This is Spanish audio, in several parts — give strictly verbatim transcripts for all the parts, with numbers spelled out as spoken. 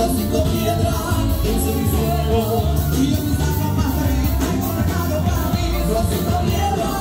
Los cinco piedras, ese es mi fuego. Y yo mis armas más feliz, tengo un regalo para mí. Los cinco piedras.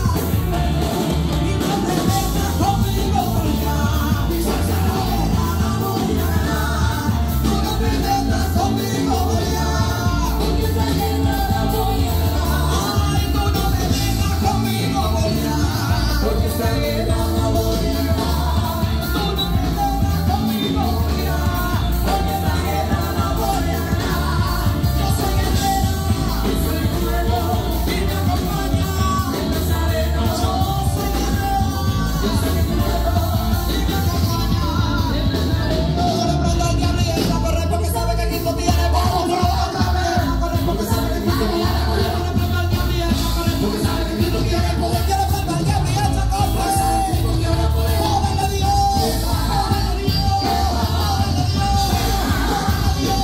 Y no te metas conmigo ya. No la voy a ganar. Tú no te metas conmigo ya. Porque esta guerra la voy a ganar. Ay, tú no te metas conmigo ya. Porque esta guerra la voy a ganar. Tú no te metas conmigo ya. Porque esta guerra la voy a ganar. Yo soy guerrera, yo soy fuego y me acompaña el Nazareno. Yo soy guerrera, yo soy fuego y me acompaña el Nazareno. Yo le prendo al diablo y él va a correr porque sabe que Cristo tiene poder. Yo otra vez va a correr porque sabe que Cristo tiene poder. Yo le prendo al diablo y él va a correr porque sabe que Cristo tiene poder. Yo le prendo al diablo y él va a correr. Poder de Dios, poder de Dios, poder de Dios.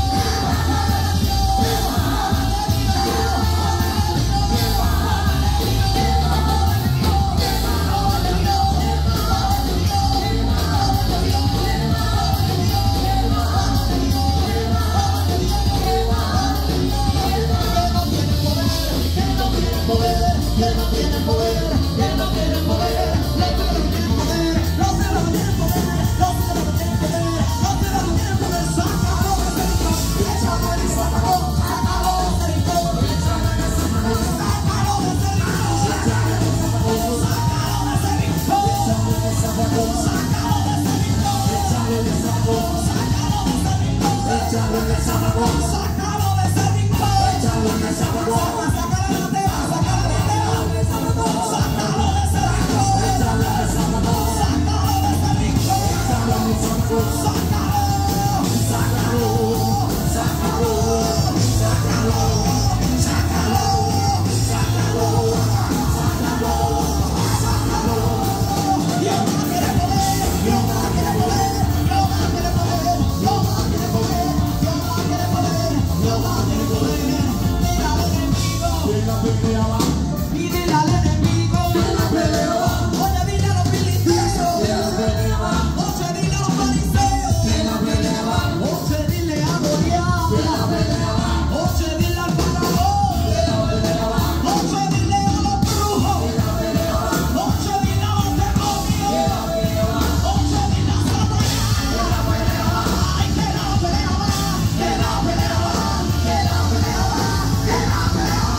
Y dile al enemigo, oye dile a los filisteos, oye dile a los fariseos, oye dile a Goliat, oye dile al faraón, oye dile a los brujos, oye dile a los demonios, oye dile a Satanás. Ay, que la pelea va, que la pelea va, que la pelea va, que la pelea va.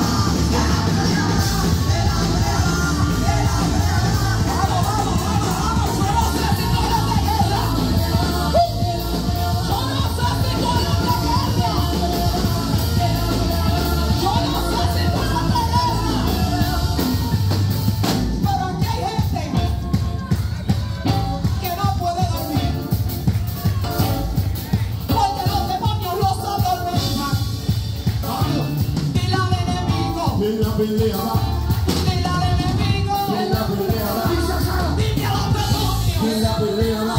Pelea va, Dile al enemigo, la pelea va, dile a los demonios, la pelea va.